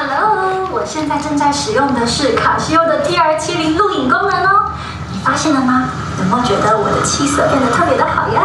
Hello， 我现在正在使用的是卡西欧的 TR70录影功能哦。你发现了吗？有没有觉得我的气色变得特别的好呀？